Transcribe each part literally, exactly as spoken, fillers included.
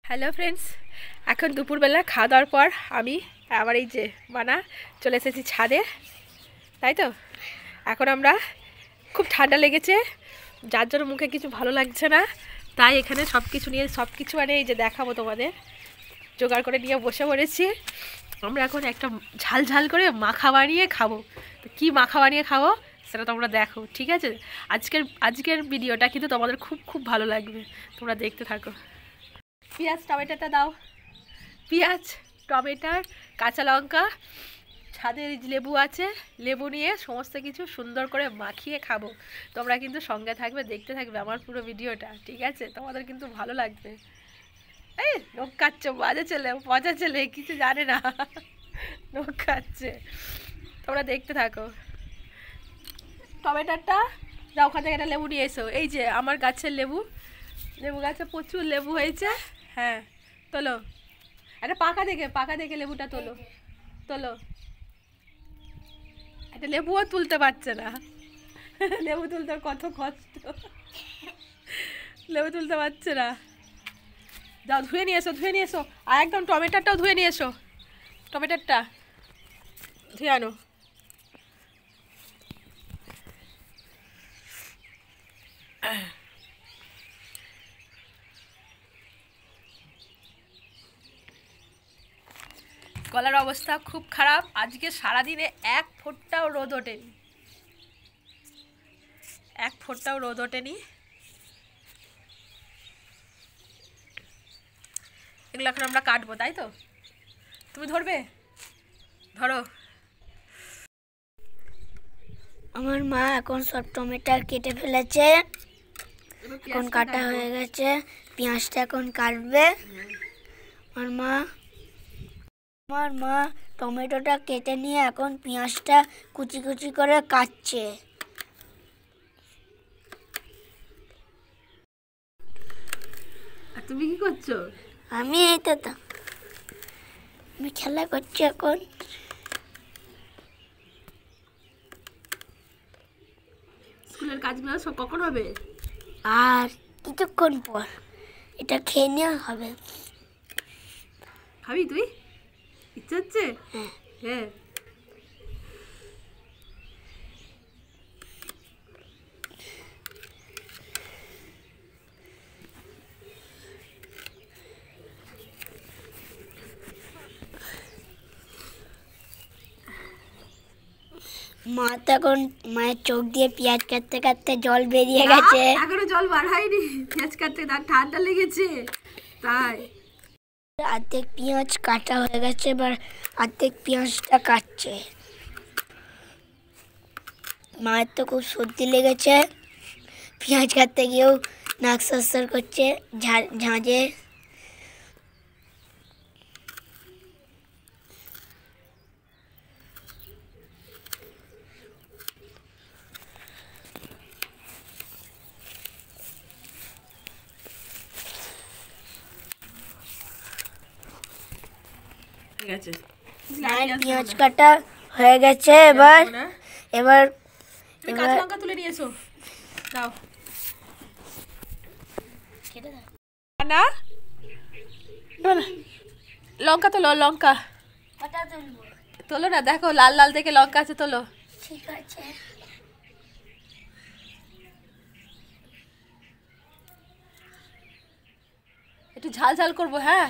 Hello friends, এখন দুপুরবেলা খাওয়া দাওয়ার পর আমি আবার এই যে মানা চলে এসেছি ছাদে, তাই তো। এখন আমরা খুব ঠান্ডা লেগেছে, যার জন্য মুখে কিছু ভালো লাগছে না, তাই এখানে সব কিছু নিয়ে সব কিছু মানে এই যে দেখাবো তোমাদের, জোগাড় করে নিয়ে বসে পড়েছি। আমরা এখন একটা ঝাল ঝাল করে মাখা বানিয়ে খাবো। তো কী মাখা বানিয়ে খাবো সেটা তোমরা দেখো, ঠিক আছে। আজকের আজকের ভিডিওটা কিন্তু তোমাদের খুব খুব ভালো লাগবে, তোমরা দেখতে থাকো। পেঁয়াজ টমেটোটা দাও, পেঁয়াজ টমেটোর কাঁচা লঙ্কা, ছাদের লেবু আছে, লেবু নিয়ে সমস্ত কিছু সুন্দর করে মাখিয়ে খাবো। তোমরা কিন্তু সঙ্গে থাকবে, দেখতে থাকবে আমার পুরো ভিডিওটা, ঠিক আছে। তোমাদের কিন্তু ভালো লাগবে। এই নখ কাটছে, বাজে ছেলে, মজা ছেলে, কিছু জানে না, নখ কাটছে। তোমরা দেখতে থাকো। টমেটোটা যাও, ওখান থেকে একটা লেবু নিয়ে এসো। এই যে আমার গাছের লেবু, লেবু গাছে প্রচুর লেবু হয়েছে। হ্যাঁ তোলো, একটা পাকা দেখে পাকা দেখে লেবুটা তোলো তোলো। একটা লেবুও তুলতে পারছে না, লেবু তুলতে কত কষ্ট, লেবু তুলতে পারছে না। যাও ধুয়ে নিয়ে এসো, ধুয়ে নিয়ে এসো। আর একদম টমেটোটাও ধুয়ে নিয়ে এসো, টমেটোটা ধুয়ে আনো। গলার অবস্থা খুব খারাপ, আজকে সারাদিনে এক ফোঁটাও রোদ ওঠেনি, এক ফোঁটাও রোদ ওঠেনি। এগুলো এখন আমরা কাটবো, তাই তো। তুমি ধরবে, ধরো। আমার মা এখন সব টমেটো কেটে ফেলেছে, এখন কাটা হয়ে গেছে। পেঁয়াজটা এখন কাটবে। আমার মা আমার মা টমেটোটা কেটে নিয়ে এখন পেঁয়াজটা কুচি কুচি করে কাটছে। আর তুমি কি করছো? আমি এই তো আমি খেলা করছি এখন। স্কুলের কাজগুলো সব কখন হবে? আর কিছুক্ষণ পর এটা খেয়ে নেওয়া হবে। খাবি তুই? ইচ্ছা হচ্ছে? হ্যাঁ হ্যাঁ। মা তো এখন মায়ের চোখ দিয়ে পেঁয়াজ কাটতে কাটতে জল বেরিয়ে গেছে। এখনো জল বার হয়নি, পেঁয়াজ কাটতে তার ঠান্ডা লেগেছে তাই। অর্ধেক পেঁয়াজ কাটা হয়ে গেছে, এবার অর্ধেক পেঁয়াজটা কাটছে। মায়ের তো খুব সর্দি লেগেছে, পেঁয়াজ কাটতে গিয়েও নাক সরসর করছে ঝাঁঝে। ঠিক আছে, মায়ের পেঁয়াজ কাটা হয়ে গেছে। এবার এবার কাঁচা লঙ্কা তুলে নিয়ে এসো, দাও না, লঙ্কা তোলো, লঙ্কা তোলো না, দেখো লাল লাল দেখে লঙ্কা আছে, তোলো। ঠিক আছে, একটু ঝাল ঝাল করবো। হ্যাঁ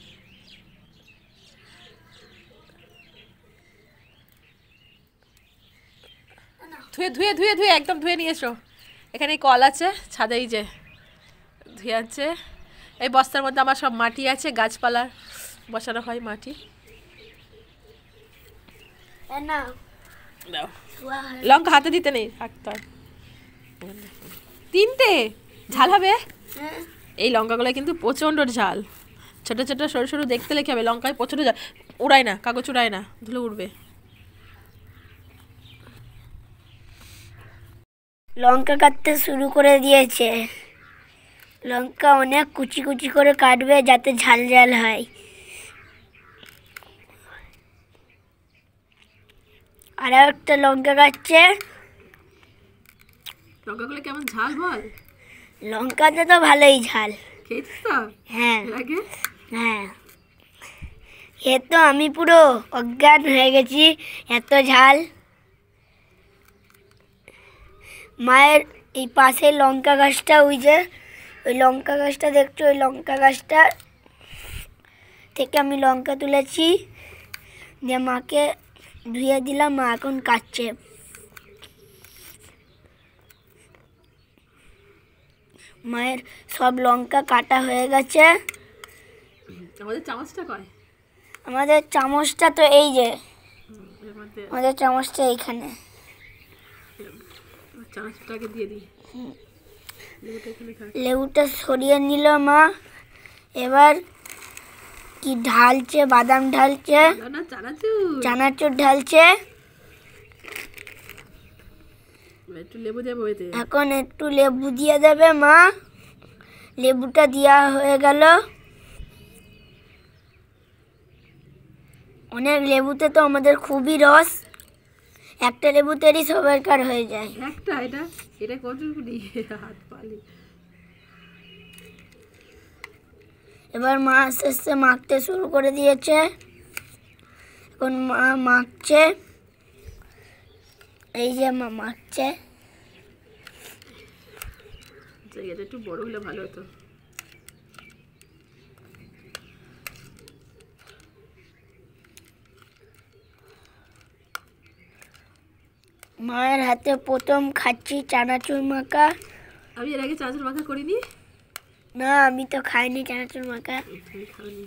ধুয়ে ধুয়ে ধুয়ে ধুয়ে একদম ধুয়ে নিয়ে এসো। এখানে কল আছে ছাদে, এই যে ধুয়ে আছে। এই বস্তার মধ্যে আমার সব মাটি আছে, গাছপালার বসানো হয় মাটি। লঙ্কা হাতে দিতে নেই, হাঁটতে হয়। তিনটে ঝাল হবে এই লঙ্কাগুলো, কিন্তু প্রচণ্ড ঝাল। ছোটো ছোটো সরু সরু দেখতে লেগে হবে, লঙ্কায় প্রচণ্ড ঝাল। উড়ায় না, কাগজ উড়ায় না, ধুলো উড়বে। লঙ্কা কাটতে শুরু করে দিয়েছে। লঙ্কা অনেক কুচি কুচি করে কাটবে যাতে ঝাল ঝাল হয়। আর একটা লঙ্কা কাটছে। লঙ্কাগুলো কেমন ঝাল বল? লঙ্কাতে তো ভালোই ঝাল। খেয়েছিস তো? হ্যাঁ এর আগে? হ্যাঁ এ তো আমি পুরো অজ্ঞান হয়ে গেছি, এত ঝাল। মায়ের এই পাশে লঙ্কা গাছটা, ওই যে ওই লঙ্কা গাছটা দেখছো, ওই লঙ্কা গাছটা থেকে আমি লঙ্কা তুলেছি, দিয়ে মাকে ধুয়ে দিলাম, মা এখন কাটছে। মায়ের সব লঙ্কা কাটা হয়ে গেছে। আমাদের চামচটা কয়? আমাদের চামচটা তো এই যে, এর মধ্যে আমাদের চামচটা এইখানে। চামচটাকে দিয়ে দিই। লেবুটা এখানে থাক। লেবুটা সরিয়ে নিল মা, এবার কি ঢালছে, বাদাম ঢালছে, না চানাচুর, চানাচুর ঢালছে। একটু লেবু দেবো এতে। এখন একটু লেবু দিয়ে দেবে মা। লেবুটা দেওয়া হয়ে গেল। অনেক লেবুতে তো আমাদের খুবই রস, একটা লেবুতেরই সবাইকার হয়ে যায়। একটা এটা এটা কতটুকু হাত পালি। এবার মা আস্তে আস্তে মাখতে শুরু করে দিয়েছে। এখন মা মাখছে, এই যে মা মাখছে। জায়গাটা একটু বড় হলে ভালো হতো। মায়ের হাতে প্রথম খাচ্ছি চানাচুর মাখা। আমি এর আগে চানাচুর মাখা করিনি। না আমি তো খাইনি চানাচুর মাখা। তুমি খাওনি।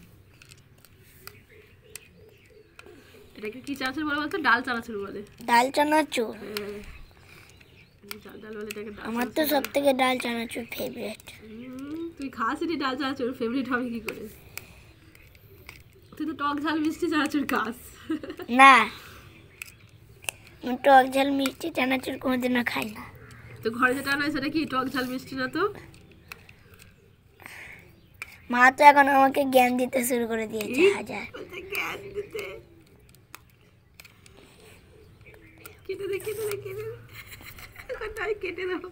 এটাকে কি চানাচুর বলে বলতো? ডাল চানাচুর বলে। ডাল চানাচুর? হ্যাঁ, ডাল ডাল বলে এটাকে ডাল। আমার তো সব থেকে ডাল চানাচুর ফেভারিট। তুই খাসনি ডাল চানাচুর, ফেভারিট হবে কি করে? তুই তো টক ঝাল মিষ্টি চানাচুর খাস। না টক ঝাল মিষ্টি চানাচুর কোনোদিনও খাই না। তো ঘরে যেটা নয় সেটা কি টক ঝাল মিষ্টি না তো? মা তো এখন আমাকে জ্ঞান দিতে শুরু করে দিয়েছে হাজার। জ্ঞান দিতে। কেটে দে কেটে দে কেটে দে, তাই কেটে দাও।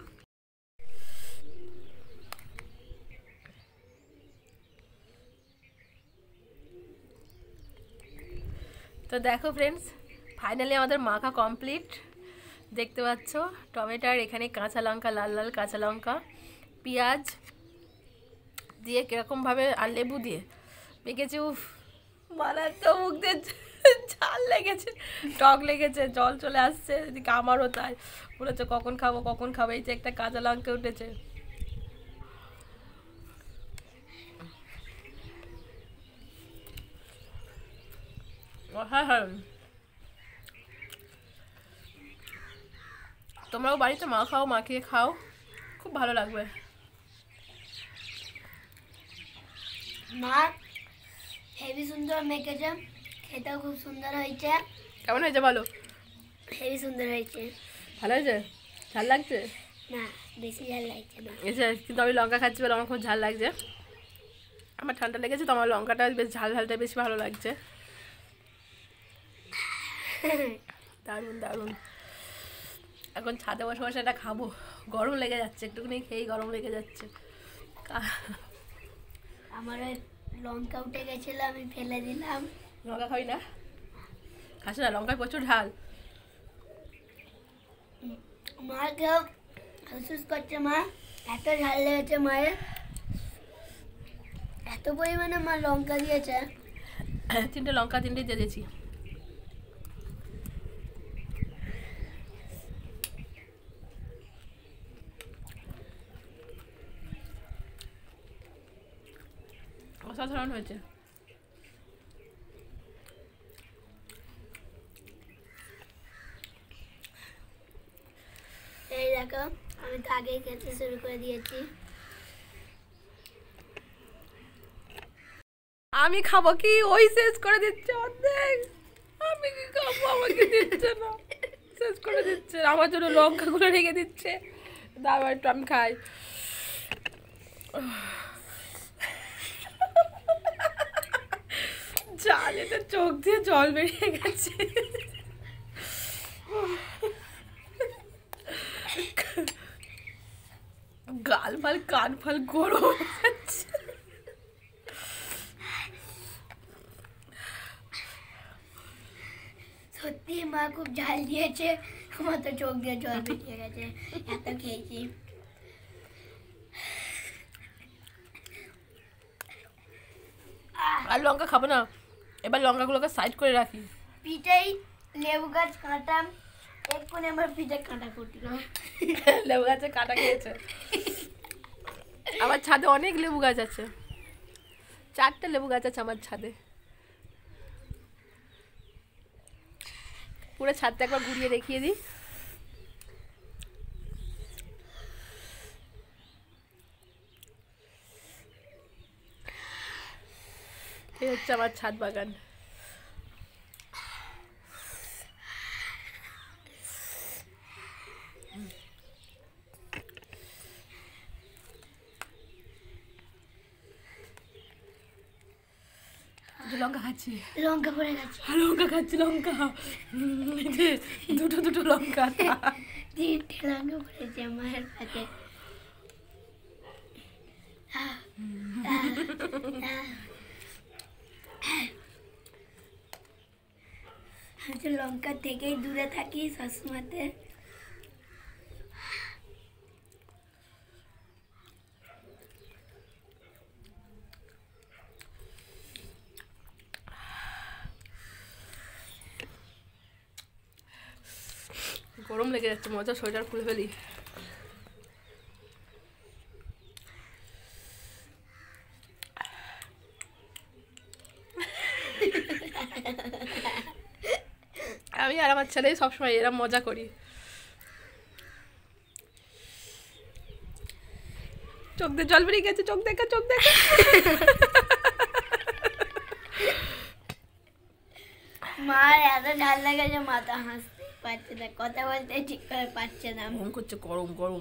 তো দেখো ফ্রেন্ডস, ফাইনালি আমাদের মাখা কমপ্লিট। দেখতে পাচ্ছ টমেটোর এখানে কাঁচা লঙ্কা, লাল লাল কাঁচা লঙ্কা, পেঁয়াজ দিয়ে কীরকমভাবে আর লেবু দিয়ে মেখেছি। উফ মালার তো মুখ দিয়ে ঝাল লেগেছে, টক লেগেছে, জল চলে আসছে। এদিকে আমারও তাই মনে হচ্ছে কখন খাবো কখন খাবো। এই যে একটা কাঁচা লঙ্কা উঠেছে। হ্যাঁ হ্যাঁ, তোমরাও বাড়িতে মা খাও, মাখিয়ে খাও, খুব ভালো লাগবে। মা হেভি সুন্দর মেখেছে, খেতেও খুব সুন্দর হয়েছে। কেমন হয়েছে বলো? হেভি সুন্দর হয়েছে। ভালো হয়েছে? ঝাল লাগছে? না বেশি ঝাল লাগছে না। এসে কিন্তু আমি লঙ্কা খাচ্ছি বলে আমার খুব ঝাল লাগছে। আমার ঠান্ডা লেগেছে তো আমার লঙ্কাটা বেশ ঝাল ঝালটা বেশি ভালো লাগছে। দারুণ দারুণ। এখন ছাদে বসে বসে এটা খাবো, গরম লেগে যাচ্ছে, একটুখানি খেয়েই গরম লেগে যাচ্ছে। আমার লঙ্কা উঠে গেছিল, আমি ফেলে দিলাম। লঙ্কা খাবি না? খাস না? লঙ্কায় প্রচুর ঝাল। মা কেউ হাসুস করছে, মা এত ঝাল লেগেছে মায়ের, এত পরিমাণে মা লঙ্কা দিয়েছে। তিনটে লঙ্কা তিনটে দিয়ে দিয়েছি। অসাধারণ হয়েছে। এই দেখো আমি তো আগেই খেতে শুরু করে দিয়েছি। আমি খাবো কি? ওই শেষ করে দিচ্ছে অর্ধেক। আমি কি খাবো? আমাকে দিচ্ছে না, শেষ করে দিচ্ছে। আমার জন্য লঙ্কাগুলো রেখে দিচ্ছে। দাও একটু আমি খাই। জালেতে চোখ দিয়ে জল বেরিয়ে গেছে। গাল ফাল কান ফাল গরম। মা খুব ঝাল দিয়েছে, আমার তো চোখ দিয়ে জল বেরিয়ে গেছে, এত খেয়েছি। আর লঙ্কা খাবো না, এবার লঙ্কাগুলোকে সাইড করে রাখি। পিঠেই লেবু গাছ কাঁটা, এক্ষুনি আমার পিঠে কাঁটা ফুটলো। লেবু গাছে কাঁটা খেয়েছে। আমার ছাদে অনেক লেবু গাছ আছে, চারটে লেবু গাছ আছে আমার ছাদে। পুরো ছাদটা একবার ঘুরিয়ে দেখিয়ে দিই। এই হচ্ছে আমার ছাদ বাগান। লঙ্কা খাচ্ছি, লঙ্কা পড়ে গেছে, লঙ্কা খাচ্ছি, লঙ্কা দুটো দুটো লঙ্কা, তিনটে লঙ্কা পড়েছে মায়ের পাতে। আমি তো লঙ্কা থেকেই দূরে থাকি সবসময়তে। গরম লেগে যাচ্ছে, মজা সোয়েটার খুলে ফেলি। আমি আর আমার ছেলে সবসময় এরম মজা করি। চোখ দিয়ে জল বেরিয়ে গেছে, চোখ দেখা, চোখ দেখা। মার এত ঢাল লেগেছে, মাথা হাসতে পারছে না, কথা বলতে ঠিক করে পারছে না। মন করছে গরম গরম।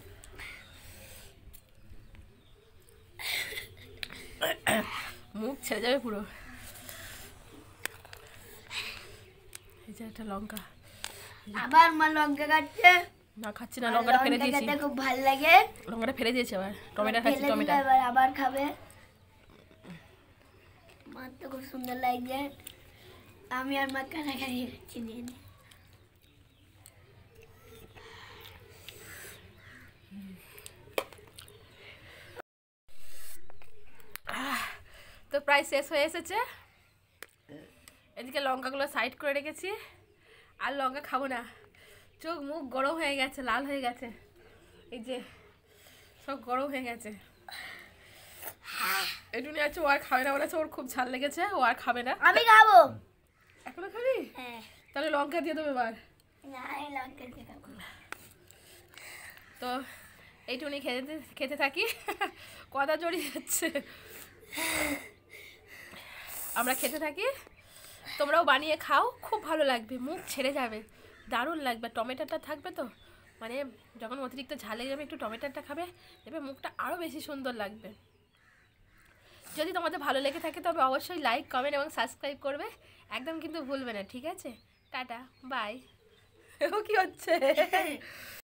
মুখ ছেড়ে যাবে পুরো। এই যে একটা লঙ্কা, আবার মা লঙ্কা কাটছে। না খাচ্ছি না, লঙ্কাটা ফেলে দিয়েছি। খেতে খুব ভালো লাগে, লঙ্কাটা ফেলে দিয়েছি। আবার টমেটো খাচ্ছি, ফেলে দিলে টমেটো। এবার আবার খাবে। মার তো খুব সুন্দর লাগছে, আমি আর মা কানাকানি খাচ্ছি নিয়ে নিয়ে। তো প্রায় শেষ হয়ে এসেছে। এদিকে লঙ্কাগুলো সাইড করে রেখেছি, আর লঙ্কা খাবো না। চোখ মুখ গরম হয়ে গেছে, লাল হয়ে গেছে, এই যে সব গরম হয়ে গেছে। এটুনি আছে, ও আর খাবে না, ওর আছে, ওর খুব ঝাল লেগেছে, ও আর খাবে না। আমি খাবো। এখনো খাবি? হ্যাঁ। তাহলে লঙ্কা দিয়ে দেবো এবার। না, এই লঙ্কা দিয়ে খাবো। তো এইটুনি খেতে খেতে থাকি। কথা জড়িয়ে যাচ্ছে। আমরা খেতে থাকি, তোমরাও বানিয়ে খাও, খুব ভালো লাগবে, মুখ ছেড়ে যাবে, দারুণ লাগবে। টমেটোটা থাকবে তো, মানে যখন অতিরিক্ত ঝাল লেগে যাবে একটু টমেটোটা খাবে, দেখবে মুখটা আরও বেশি সুন্দর লাগবে। যদি তোমাদের ভালো লেগে থাকে তবে অবশ্যই লাইক, কমেন্ট এবং সাবস্ক্রাইব করবে, একদম কিন্তু ভুলবে না, ঠিক আছে? Tata, by. ও কি হচ্ছে?